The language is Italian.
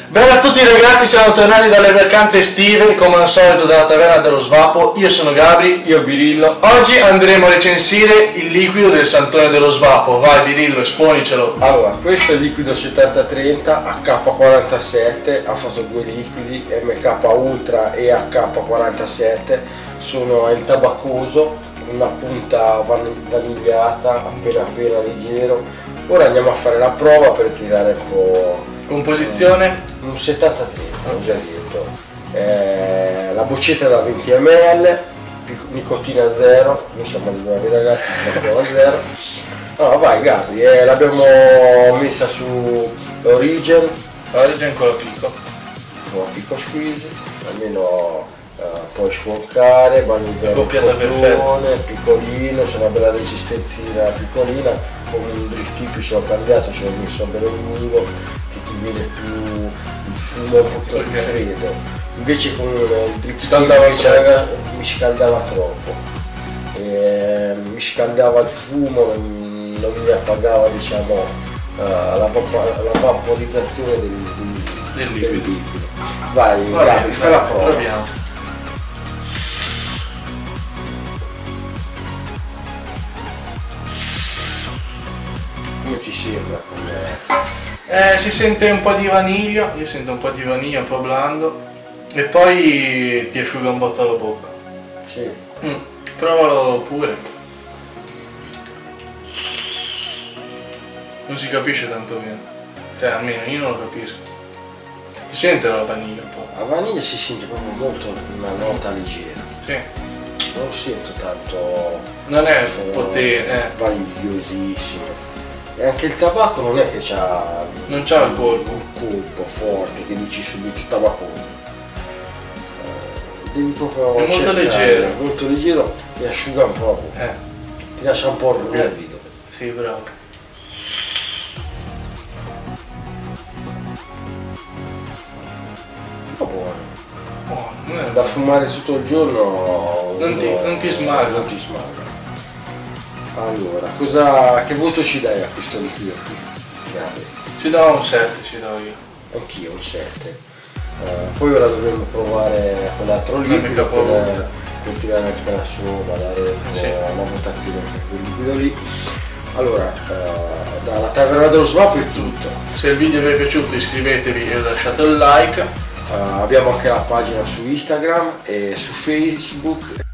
Bella a tutti ragazzi, siamo tornati dalle vacanze estive, come al solito dalla Taverna dello Svapo. Io sono Gabri. Io Birillo. Oggi andremo a recensire il liquido del Santone dello Svapo. Vai Birillo, esponicelo. Allora, questo è il liquido 7030 AK47, ha fatto due liquidi, MK Ultra e AK47, sono in tabaccoso, con una punta vanigliata, appena leggero. Ora andiamo a fare la prova per tirare un po'. Composizione? Un 70-30, ho già detto. La boccetta da 20 ml, nicotina 0, non siamo di bravi ragazzi, nicotina 0. No, vai Gabri, l'abbiamo messa su l'Origin. Origin con la Pico. Con la Pico Squeeze, almeno puoi sfoncare, coppiata perfetta, piccolino, c'è una bella resistenzina piccolina, con un drift tipico l'ho cambiato, ci ho messo un bello lungo, che ti viene più il fumo un po' più freddo, invece con il drift mi scaldava troppo, mi scaldava il fumo, non mi appagava, diciamo, la vaporizzazione del liquido. Vai Gabri, fai la prova. Proviamo. Come ti sembra? Si sente un po' di vaniglia, io sento un po' di vaniglia, un po' blando, e poi ti asciuga un botto alla bocca. Sì. Provalo pure. Non si capisce tanto bene, cioè almeno io non lo capisco. Si sente la vaniglia un po'. La vaniglia si sente proprio molto, una nota leggera. Sì. Non lo sento tanto. Non è potente. Vanigliosissimo. E anche il tabacco non è che c'ha. Non c'ha il colpo. Un colpo forte che dici subito tabacco. Devi proprio. È molto leggero. Molto leggero e asciuga un po'. Ti lascia un po' rigido. Sì, bravo. Buono. Da fumare tutto il giorno non ti smaga. Non ti smaga. Allora, che voto ci dai a questo liquido qui? Ci do un 7, ci do io. Anch'io un 7. Poi ora dovremmo provare quell'altro liquido per tirare anche la somma, dare una votazione per quel liquido lì. Allora, dalla Taverna dello Svapo è tutto. Se il video vi è piaciuto iscrivetevi e lasciate un like. Abbiamo anche la pagina su Instagram e su Facebook.